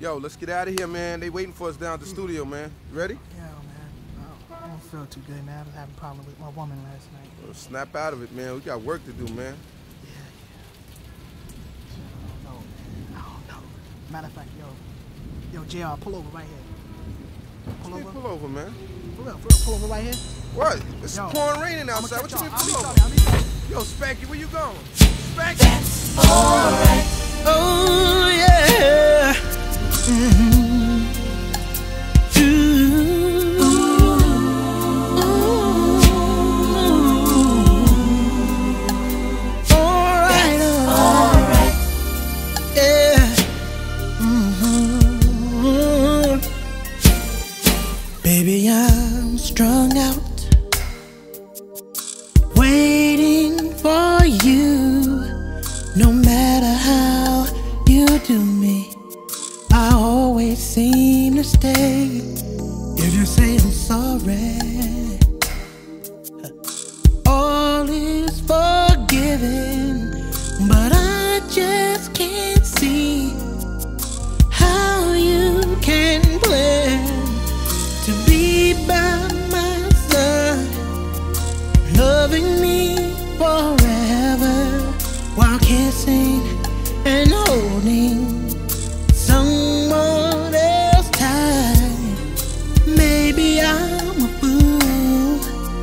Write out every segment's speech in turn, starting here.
Yo, let's get out of here, man. They waiting for us down at the studio, man. You ready? Yeah, man. I don't feel too good, man. I was having a problem with my woman last night. Well, snap out of it, man. We got work to do, man. Yeah. I don't know, man. I don't know. Matter of fact, yo, JR, pull over right here. Pull over. Pull over, man. Pull over right here. What? It's pouring raining outside. What you mean pull over? Yo, Spanky, where you going? Spanky! That's alright. Oh, yeah. Baby, I'm strung out, waiting for you. No matter how you do me, I always seem to stay. If you say I'm sorry, all is forgiven. But I just can't see how you can plan to be by my side, loving me forever, while kissing and holding someone else tight. Maybe I'm a fool,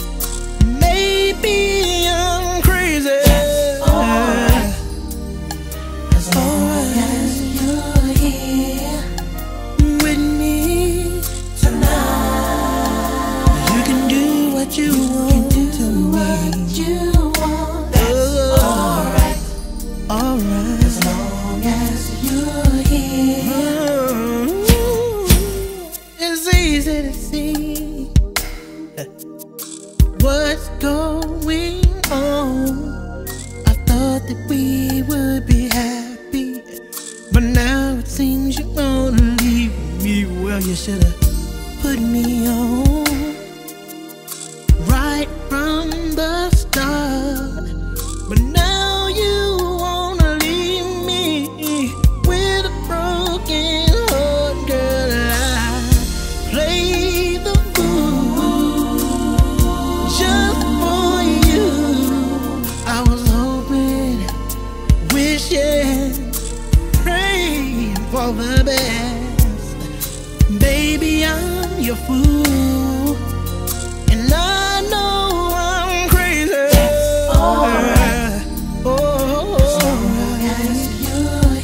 maybe I'm crazy. That's alright, as long as you're here with me tonight. You can do what you want to me. That's alright, alright, as long as you're here. It's easy to see what's going on. I thought that we would be happy, but now it seems you're gonna leave me. Well, you should've put me on right from the start, but now you wanna leave me with a broken heart. Girl, I played the fool just for you. I was hoping, wishing, praying for the best. Baby, I'm your fool, and I know I'm crazy. That's alright. Oh, as long as you're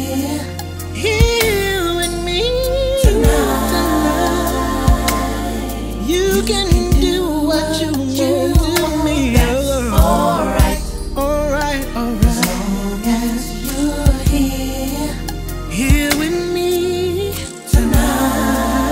here with me tonight. You can do what you want to me. That's alright, alright, alright. As long as you're here with me tonight.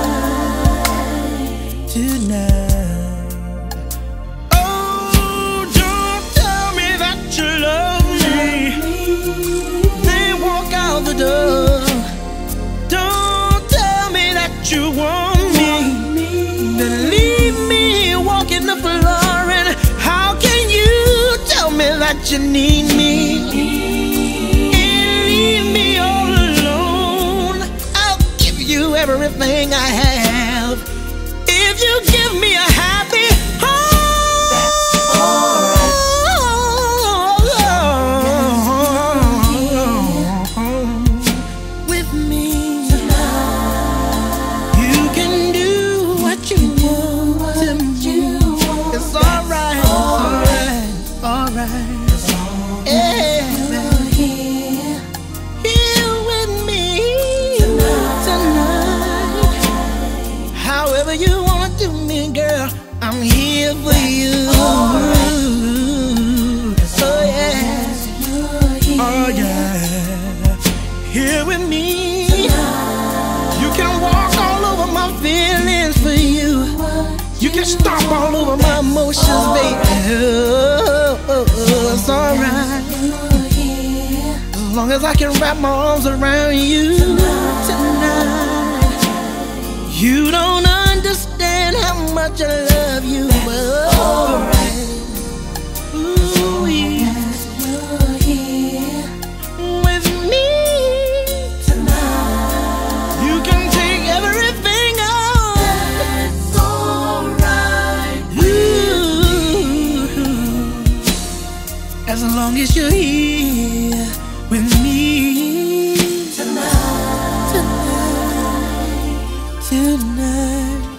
Oh, don't tell me that you love me, then walk out the door. Don't tell me that you want me, then leave me walking the floor. And how can you tell me that you need me and leave me all alone? I'll give you everything I have if you give me a happy home. That's alright. With me tonight. You can do what you want to me. It's alright, alright, alright. As long as you're here with me tonight. However you wanna do me, girl, I'm here for you. Oh yeah, oh yeah, here with me tonight. You can walk all over my feelings for you. You can stomp all over my emotions, baby. It's alright, as long as I can wrap my arms around you tonight. You don't understand how much I love you, but alright. Ooh, as you're here with me tonight. long as you're here with me tonight, tonight, tonight.